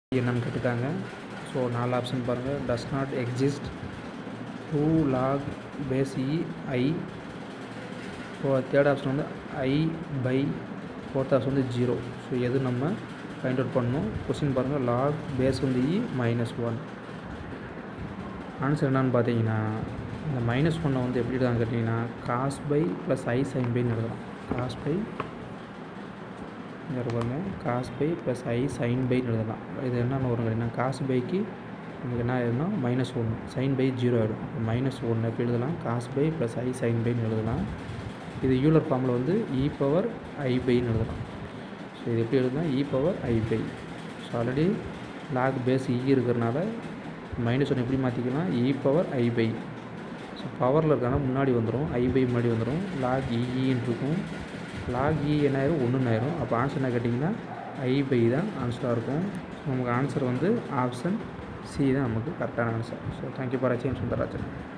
என்னன்னு கேட்டுருக்காங்க. So 4 option பாருங்கள். Does not exist, 2 log base e I. So third option வந்து I by, ஃபோர்த் ஆப்ஷன் வந்து 0. So எது நம்ம ஃபைண்ட் அவுட் பண்ணணும். கொஸ்டின் பாருங்கள். log base வந்து e -1. ஆன்சர் என்னன்னு பார்த்தீங்கன்னா இந்த -1 வந்து எப்படி எழுதான்னு கேட்டிங்கன்னா cos by plus I sin byன்னு எழுதலாம். cos by cos by plus I sin byன்னு எழுதலாம். இது என்னென்ன வரும் கேட்டிங்கன்னா cos byக்கு நமக்கு என்ன ஆயிடும்னா -1, sin by 0 ஆகிடும். -1 எப்படி எழுதலாம், cos by plus I sin byன்னு எழுதலாம். இது யூலர் ஃபார்மில் வந்து e பவர் I byன்னு எழுதலாம். ஸோ இது எப்படி எழுதுனா e power I by. So already log base e இருக்கிறனால -1 எப்படி மாற்றிக்கலாம், e power I by. So பவரில் இருக்கனால முன்னாடி வந்துடும், I by முன்னாடி வந்துடும், log eன்னு இருக்கும். log e என்ன ஆயிரும், 1 ஆயிரும். அப்போ ஆன்சர் என்ன கேட்டிங்கன்னா I by தான் ஆன்சராக இருக்கும். ஸோ நமக்கு ஆன்சர் வந்து ஆப்ஷன் சி தான் நமக்கு கரெக்டான ஆன்சர். ஸோ தேங்க்யூ ஃபார் வாட்சிங். சுந்தரராஜன்.